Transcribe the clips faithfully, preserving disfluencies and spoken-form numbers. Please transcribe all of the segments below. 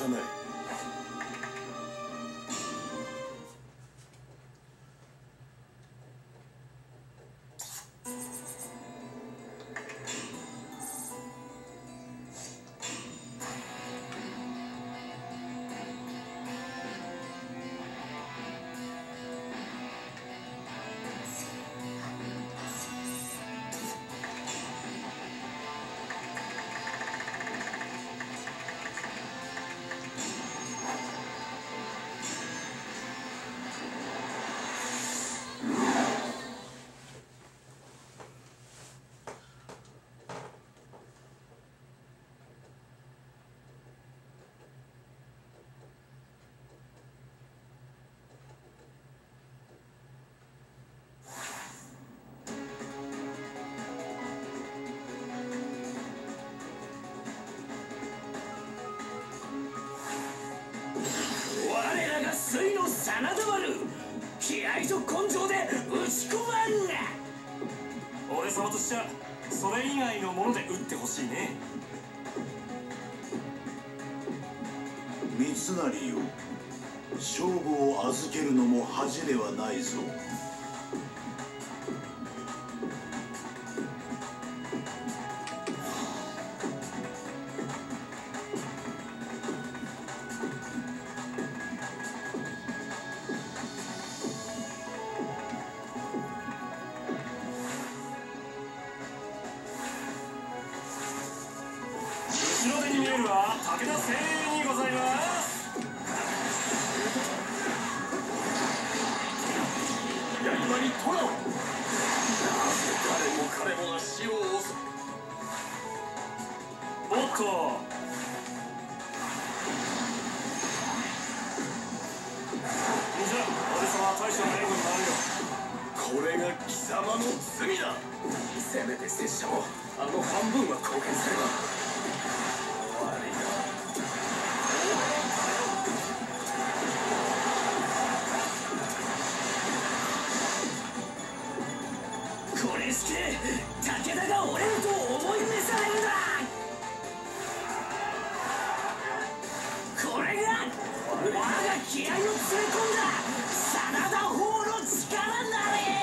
さない。 水の真田丸、気合と根性で打ち込まんな。 俺様としちゃそれ以外のもので打ってほしいね。 三成よ、勝負を預けるのも恥ではないぞ。 後ろ手に見えるは武田精鋭にございます。 刃に虎を。なぜ誰も彼もが死を恐れ。 おっと、じゃあ俺様は大将の援護に回るよ。 これが貴様の罪だ。せめて拙者もあの半分は貢献すれば。 これしけ武田が折れると思い召されるんだ。これが我が気合を詰め込んだ真田砲の力なれ。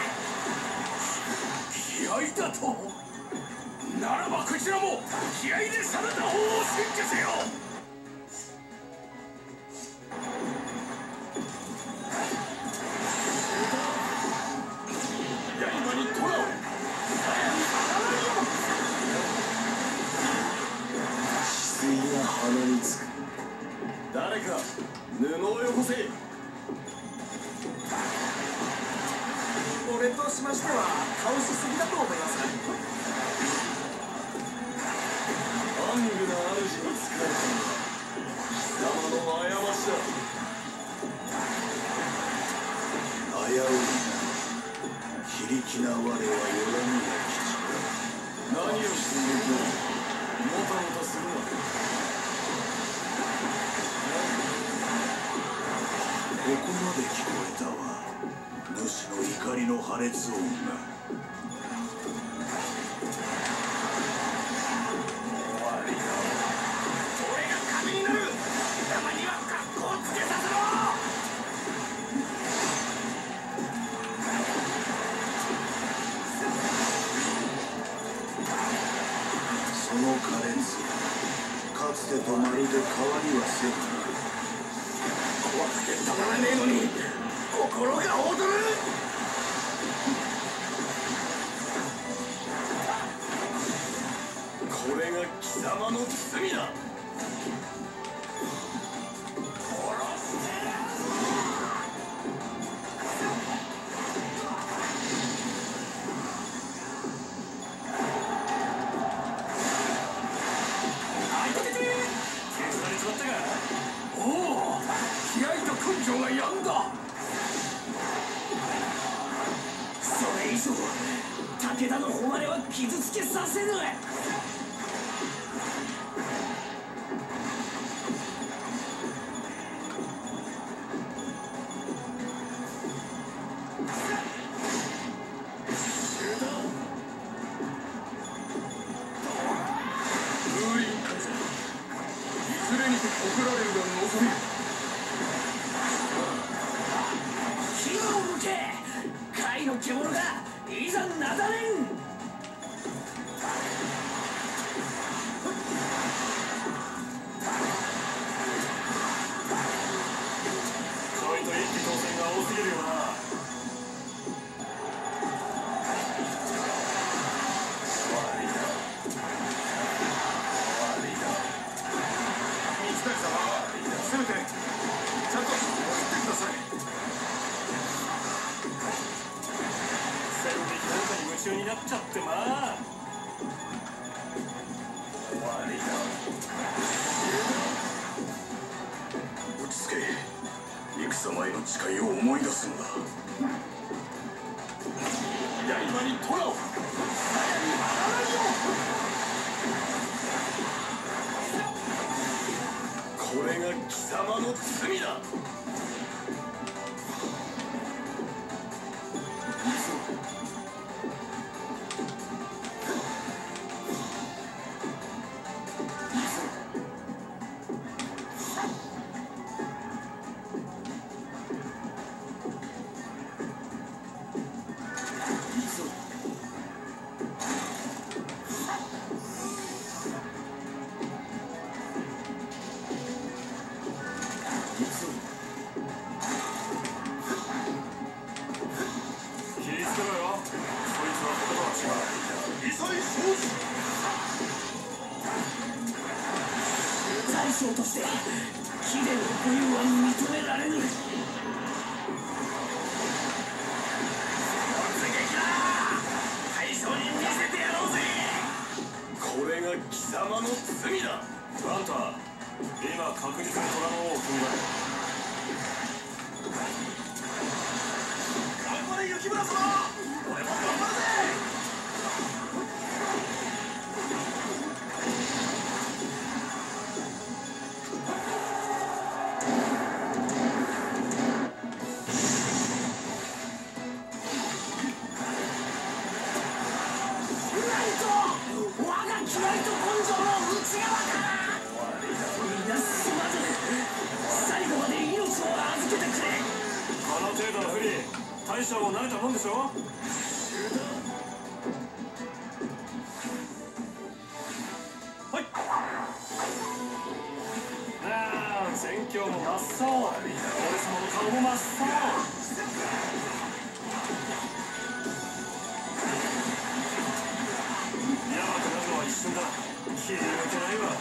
気合だと。ならばこちらも気合で真田砲を占拠せよ。 鼻につく。 誰か布をよこせ。 俺としましては倒しすぎだと思います。 暗愚な主に仕えた貴様の過ちだ。 危ういな。非力な我はよらぬや吉だ。 何をしているんだ。もたもたするな。 ここまで聞こえたわ。主の怒りの破裂音が。 終わりだ。俺が神になる。たまには格好つけさせろ。 その可憐さ、かつてとまるで変わりはせん。 怖くてたまらねえのに心が躍る。これが貴様の罪だ。根性がやんだ。 それ以上武田の誉れは傷つけさせぬ。 風林火山、いずれにてこられるが望みる。 火を向け、貝の獣がいざなだれん。 ちょいと一気当選が多すぎるよな。 せめてちゃんと送ってください。 線引きなんかに夢中になっちゃってまあ。 終わりだ。落ち着け。戦前の誓いを思い出すのだ。刃に虎を、鞘に荒波を。これが貴様の罪だ。 大将として貴殿の武勇は認められぬ。突撃だ。大将に見せてやろうぜ。 これが貴様の罪だ。 あんた今確実に虎の王を踏んだ。 頑張れ雪村様、俺も頑張るぜ。 大将も慣れたもんでしょ。はい。ああ、戦況も真っ青。俺様の顔も真っ青。やばくなるのは一瞬だ。気抜けないわ。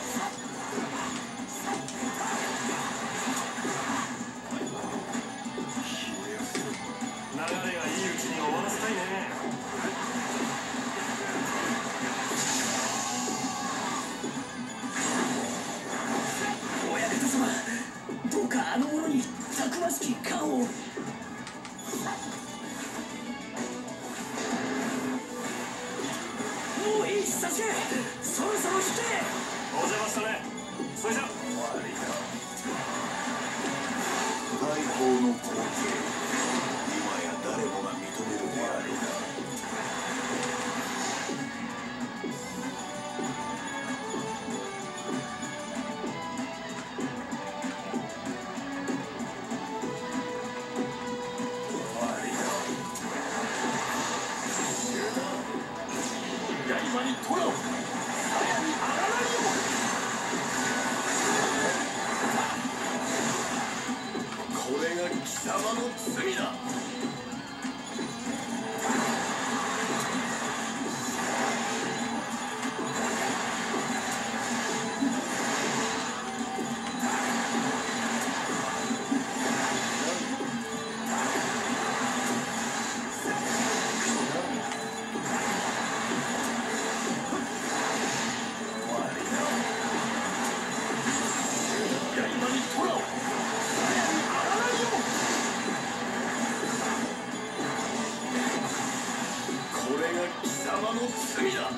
流れがいいうちに終わらせたいね。 親方様、どうかあの者にたくましき感を。もういい佐助、そろそろ引け。 お邪魔したね。それじゃ大砲の光景、誰もが認めるであろう。 刃に虎を、鞘に荒波を。これが貴様の罪だ。罪だ。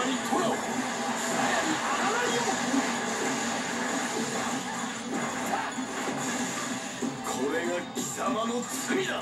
にトラを鞘にあらないよ。これが貴様の罪だ。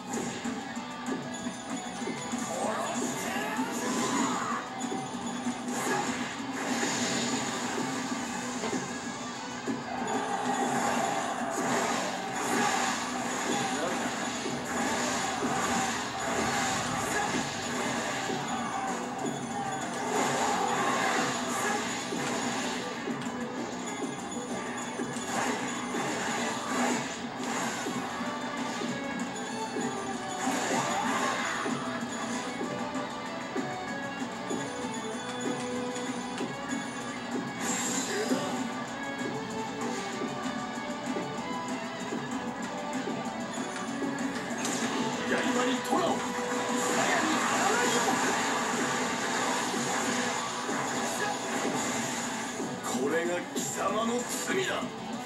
刃にトラを鞘にあらないよ。これが貴様の罪だ。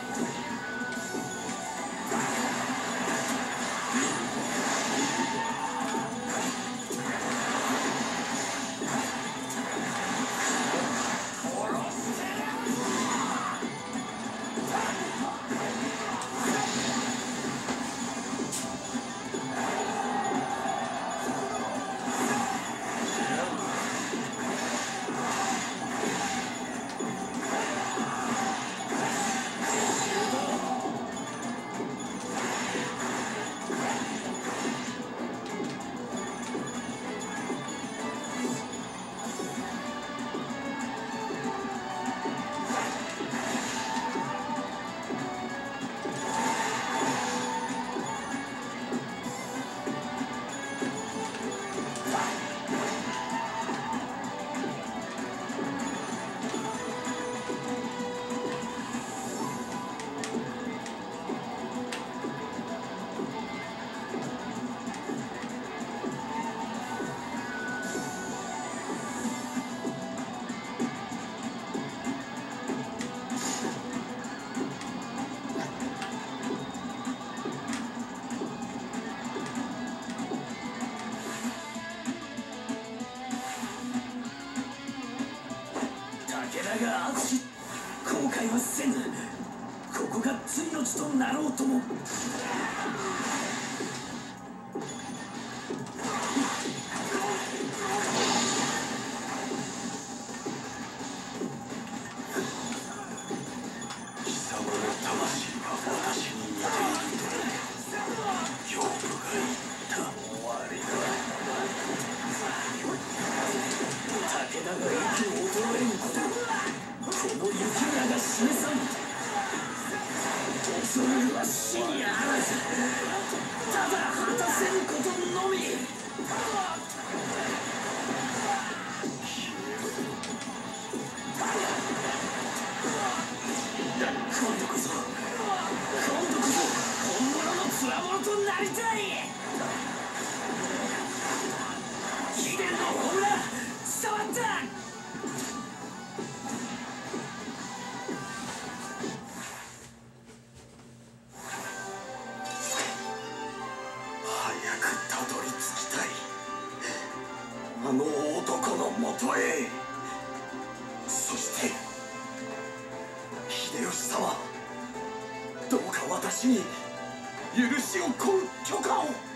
武田が淳、後悔はせぬ。ここが次の地となろうとも。貴様の魂は私に似ているとヨーブが言った。終わりだ。武田が息を衰えぬことをこの雪村が示さん。恐れるは死にあらず、ただ果たせぬことのみ。だ今度こそ今度こそ本物のつわものとなりたい。秘伝のホームラン伝わった。早くたどり着きたい、あの男のもとへ。そして秀吉様、どうか私に許しを請う許可を。